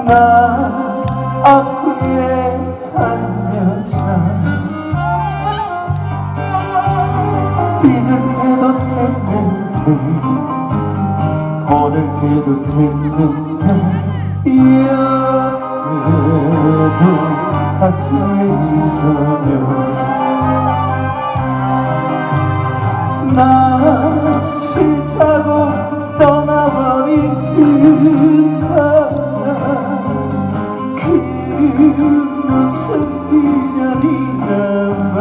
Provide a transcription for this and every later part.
나 아프게 한 여자 잊을 때도 됐는데 보낼 때도 됐는데 여태도 가슴에 있어요. 나 싫다고 떠나버린 그 사람 그 무슨 미련이란말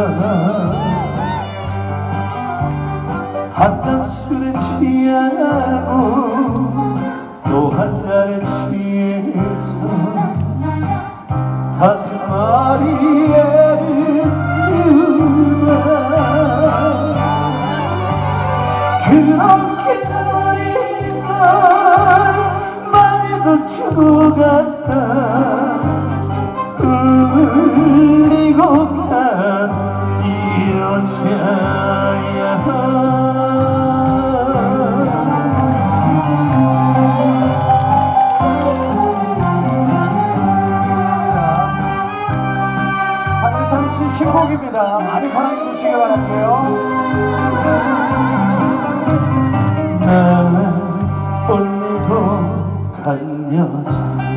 한잔 술에 취하고 또 한 잔에 취해서 가슴 아리에를 태우나 그렇게 버린 걸 말해도 주고 갔다 흘리고 간 이 여자야. 한희선 씨 신곡입니다. 많이 사랑해 주시기 바랄게요. 날 올리고 간 여자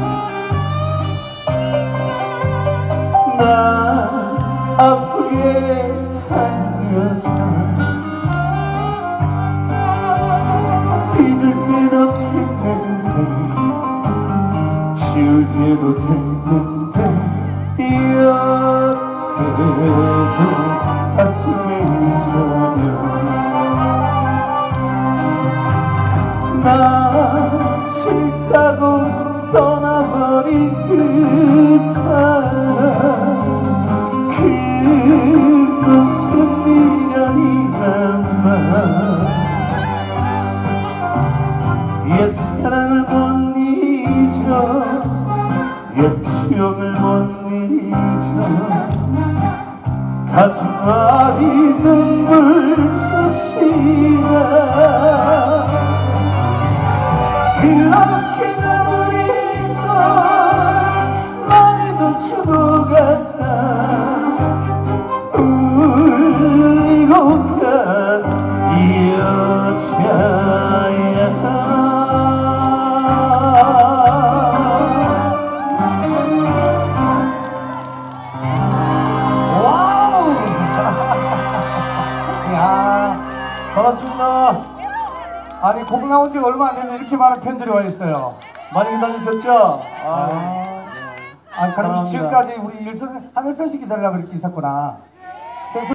날 아프게 한 여자 잊을 때도 됐는데 지울 때도 됐는데 여태도 가슴에 있어요. 나 싫다고 떠나버린 그 사람 그 무슨 미련이란 말 옛사랑을 못 잊어 옛 추억을 못 잊어 가슴 아리 눈물 젖히나 그렇게 가버린 걸 말해도 주고 갔다 울리고 간 이 여자야. 와우! 야, 반갑습니다. 아니 곡 나온 지 얼마 안 됐는데 이렇게 많은 팬들이 와 있어요. 많이 기다리셨죠? 그럼 지금까지 우리 하늘선 씨 기다리려고 이렇게 있었구나.